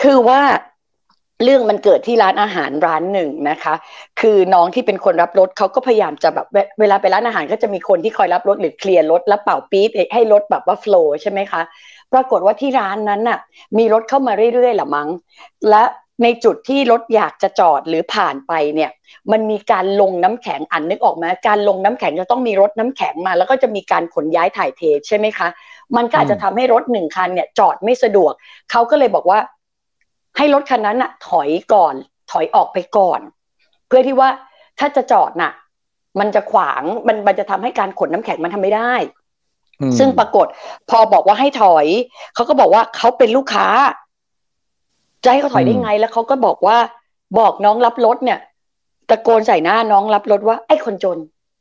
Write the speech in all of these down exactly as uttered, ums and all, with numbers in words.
คือว่าเรื่องมันเกิดที่ร้านอาหารร้านหนึ่งนะคะคือน้องที่เป็นคนรับรถเขาก็พยายามจะแบบเวเวลาไปร้านอาหารก็จะมีคนที่คอยรับรถหรือเคลียร์รถแล้วเป่าปี๊บให้รถแบบว่าโฟลว์ใช่ไหมคะปรากฏว่าที่ร้านนั้นน่ะมีรถเข้ามาเรื่อยๆแหละมั้งและในจุดที่รถอยากจะจอดหรือผ่านไปเนี่ยมันมีการลงน้ำแข็งอันนึกออกไหมการลงน้ำแข็งจะต้องมีรถน้ำแข็งมาแล้วก็จะมีการขนย้ายถ่ายเทใช่ไหมคะมันก็อาจจะทำให้รถหนึ่งคันเนี่ยจอดไม่สะดวกเขาก็เลยบอกว่าให้รถคันนั้นอะถอยก่อนถอยออกไปก่อนเพื่อที่ว่าถ้าจะจอดน่ะมันจะขวางมันมันจะทำให้การขนน้ำแข็งมันทำไม่ได้ซึ่งปรากฏพอบอกว่าให้ถอยเขาก็บอกว่าเขาเป็นลูกค้าจะให้เขาถอยได้ไงแล้วเขาก็บอกว่าบอกน้องรับรถเนี่ยตะโกนใส่หน้าน้องรับรถว่าไอ้คนจน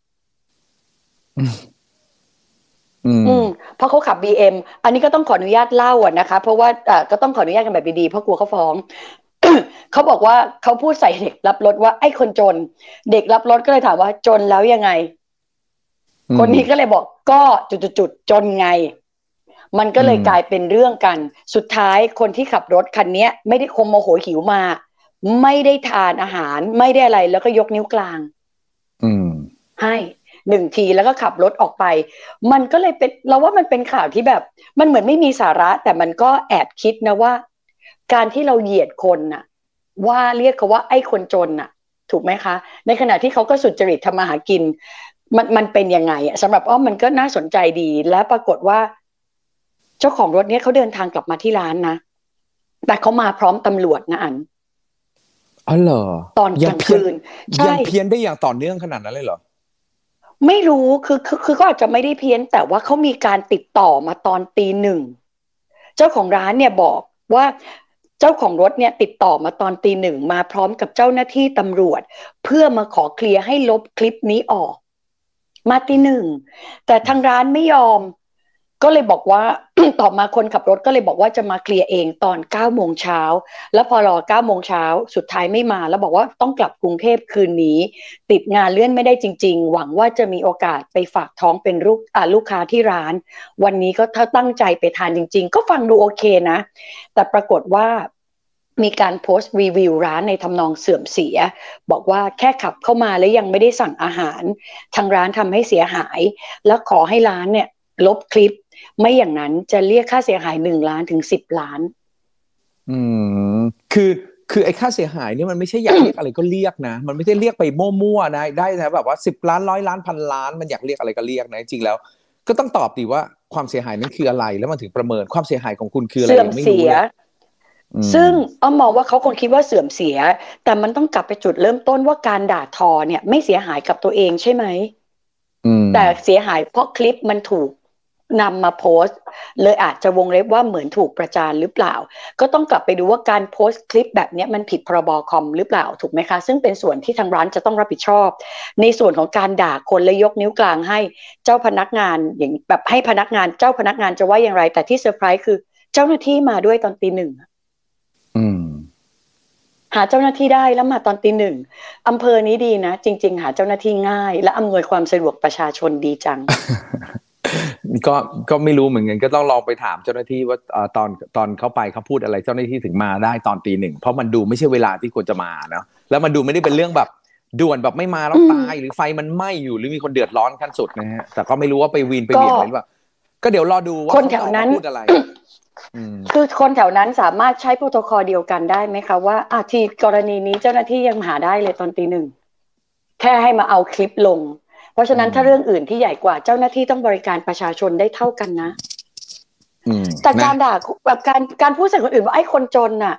อืมเพราะเขาขับ บี เอ็ม อมอันนี้ก็ต้องขออนุญาตเล่าอ่ะนะคะเพราะว่าอ่าก็ต้องขออนุญาตกันแบบดีๆเพราะกลัวเขาฟ้อง เขาบอกว่าเขาพูดใส่เด็กรับรถว่าไอ้คนจนเด็กรับรถก็เลยถามว่าจนแล้วยังไงคนนี้ก็เลยบอกก็จุดๆๆจนไงมันก็เลยกลายเป็นเรื่องกันสุดท้ายคนที่ขับรถคันนี้ไม่ได้คงโมโหหิวมาไม่ได้ทานอาหารไม่ได้อะไรแล้วก็ยกนิ้วกลางให้หนึ่งทีแล้วก็ขับรถออกไปมันก็เลยเป็นเราว่ามันเป็นข่าวที่แบบมันเหมือนไม่มีสาระแต่มันก็แอบคิดนะว่าการที่เราเหยียดคนน่ะว่าเรียกเขาว่าไอ้คนจนน่ะถูกไหมคะในขณะที่เขาก็สุจริตทำมาหากินมันมันเป็นยังไงสำหรับอ้อมมันก็น่าสนใจดีและปรากฏว่าเจ้าของรถเนี้ยเขาเดินทางกลับมาที่ร้านนะแต่เขามาพร้อมตำรวจนะอันอ๋อเหรอตอนกลางคืนใช่ยังเพี้ยนได้อย่างต่อเนื่องขนาดนั้นเลยเหรอไม่รู้คือคือคือเขาอาจจะไม่ได้เพี้ยนแต่ว่าเขามีการติดต่อมาตอนตีหนึ่งเจ้าของร้านเนี่ยบอกว่าเจ้าของรถเนี่ยติดต่อมาตอนตีหนึ่งมาพร้อมกับเจ้าหน้าที่ตำรวจเพื่อมาขอเคลียร์ให้ลบคลิปนี้ออกมาตีหนึ่งแต่ทางร้านไม่ยอมก็เลยบอกว่า ต่อมาคนขับรถก็เลยบอกว่าจะมาเคลียร์เองตอนเก้าโมงเช้าแล้วพอรอเก้าโมงเช้าสุดท้ายไม่มาแล้วบอกว่าต้องกลับกรุงเทพคืนนี้ติดงานเลื่อนไม่ได้จริงๆหวังว่าจะมีโอกาสไปฝากท้องเป็นลูกอ่าลูกค้าที่ร้านวันนี้ก็ถ้าตั้งใจไปทานจริงๆก็ฟังดูโอเคนะแต่ปรากฏว่ามีการโพสต์รีวิวร้านในทำนองเสื่อมเสียบอกว่าแค่ขับเข้ามาแล้วยังไม่ได้สั่งอาหารทางร้านทำให้เสียหายแล้วขอให้ร้านเนี่ยลบคลิปไม่อย่างนั้นจะเรียกค่าเสียหายหนึ่งล้านถึงสิบล้านอืมคือคือไอ้ค่าเสียหายนี่มันไม่ใช่อยากเรียกอะไรก็เรียกนะมันไม่ได้เรียกไปมั่วๆนะได้นะแบบว่าสิบล้านร้อยล้านพันล้านมันอยากเรียกอะไรก็เรียกนะจริงๆแล้วก็ต้องตอบดีว่าความเสียหายนั้นคืออะไรแล้วมันถึงประเมินความเสียหายของคุณคืออะไรเสื่อมยังไม่เสียรู้เลยซึ่งอ้อมมองว่าเขาคงคิดว่าเสื่อมเสียแต่มันต้องกลับไปจุดเริ่มต้นว่าการด่าทอเนี่ยไม่เสียหายกับตัวเองใช่ไหมแต่เสียหายเพราะคลิปมันถูกนำมาโพสต์เลยอาจจะวงเล็บว่าเหมือนถูกประจานหรือเปล่าก็ต้องกลับไปดูว่าการโพสต์คลิปแบบนี้มันผิดพรบคอมหรือเปล่าถูกไหมคะซึ่งเป็นส่วนที่ทางร้านจะต้องรับผิดชอบในส่วนของการด่าคนและยกนิ้วกลางให้เจ้าพนักงานอย่างแบบให้พนักงานเจ้าพนักงานจะว่าอย่างไรแต่ที่เซอร์ไพรส์คือเจ้าหน้าที่มาด้วยตอนตีหนึ่งหาเจ้าหน้าที่ได้แล้วมาตอนตีหนึ่งอำเภอนี้ดีนะจริงๆหาเจ้าหน้าที่ง่ายและอำนวยความสะดวกประชาชนดีจังก็ก็ไม่รู้เหมือนกันก็ต้องลองไปถามเจ้าหน้าที่ว่าตอนตอนเขาไปเขาพูดอะไรเจ้าหน้าที่ถึงมาได้ตอนตีหนึ่งเพราะมันดูไม่ใช่เวลาที่ควรจะมาเนาะแล้วมันดูไม่ได้เป็นเรื่องแบบด่วนแบบไม่มาแล้วตายหรือไฟมันไหม้อยู่หรือมีคนเดือดร้อนขั้นสุดนะฮะแต่ก็ไม่รู้ว่าไปวีนไปเบี่ยงอะไรหรือเปล่าก็เดี๋ยวรอดูว่าคนแถวนั้นพูดอะไรคือคนแถวนั้นสามารถใช้โปรโตคอลเดียวกันได้ไหมคะว่าอ่ะที่กรณีนี้เจ้าหน้าที่ยังหาได้เลยตอนตีหนึ่งแค่ให้มาเอาคลิปลงเพราะฉะนั้นถ้าเรื่องอื่นที่ใหญ่กว่าเจ้าหน้าที่ต้องบริการประชาชนได้เท่ากันนะแต่การด่าแบบการการพูดใส่คนอื่นว่าไอ้คนจนน่ะ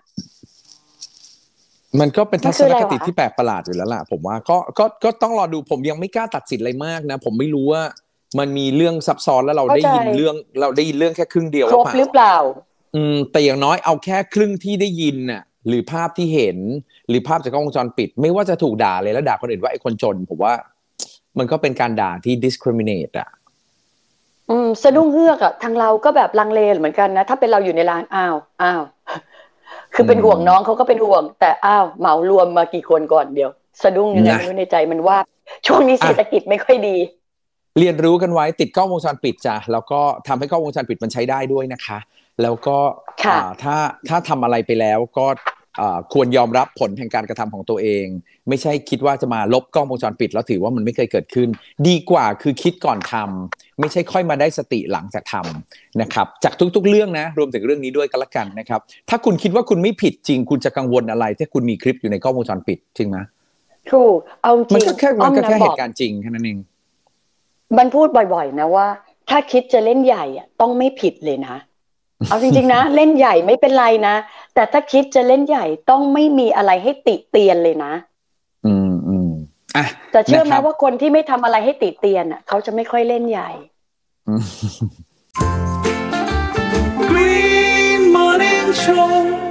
มันก็เป็นทัศนคติที่แปลกประหลาดอยู่แล้วล่ะผมว่าก็ก็ก็ต้องรอดูผมยังไม่กล้าตัดสินอะไรมากนะผมไม่รู้ว่ามันมีเรื่องซับซ้อนแล้วเราได้ยินเรื่องเราได้ยินเรื่องแค่ครึ่งเดียวครบหรือเปล่าอืมแต่อย่างน้อยเอาแค่ครึ่งที่ได้ยินน่ะหรือภาพที่เห็นหรือภาพจากกล้องวงจรปิดไม่ว่าจะถูกด่าเลยแล้วด่าคนอื่นว่าไอ้คนจนผมว่ามันก็เป็นการด่าที่ discriminate อ่ะอืมสะดุ้งเฮือกอ่ะทางเราก็แบบลังเลเหมือนกันนะถ้าเป็นเราอยู่ในร้านอ้าวอ้าวคือเป็นห่วงน้องเขาก็เป็นห่วงแต่อ้าวเหมารวมมากี่คนก่อนเดี๋ยวสะดุ้งยังไงไม่รู้ในใจมันว่าช่วงนี้เศรษฐกิจไม่ค่อยดีเรียนรู้กันไว้ติดกล้องวงจรปิดจ้ะแล้วก็ทำให้กล้องวงจรปิดมันใช้ได้ด้วยนะคะแล้วก็ถ้าถ้าทำอะไรไปแล้วก็ควรยอมรับผลแห่งการกระทำของตัวเองไม่ใช่คิดว่าจะมาลบกล้องวงจรปิดแล้วถือว่ามันไม่เคยเกิดขึ้นดีกว่าคือคิดก่อนทำไม่ใช่ค่อยมาได้สติหลังจากทำนะครับจากทุกๆเรื่องนะรวมถึงเรื่องนี้ด้วยก็แล้วกันนะครับถ้าคุณคิดว่าคุณไม่ผิดจริงคุณจะกังวลอะไรถ้าคุณมีคลิปอยู่ในกล้องวงจรปิดจริงไหมถูกเอาจริงมันก็แค่มันก็แค่เหตุการณ์จริงแค่นั้นเองมันพูดบ่อยๆนะว่าถ้าคิดจะเล่นใหญ่อะต้องไม่ผิดเลยนะเอาจริงๆนะเล่นใหญ่ไม่เป็นไรนะแต่ถ้าคิดจะเล่นใหญ่ต้องไม่มีอะไรให้ติเตียนเลยนะอืมอืมอ่ะแต่เชื่อไหมว่าคนที่ไม่ทำอะไรให้ติเตียนอ่ะเขาจะไม่ค่อยเล่นใหญ่ Green Morning Show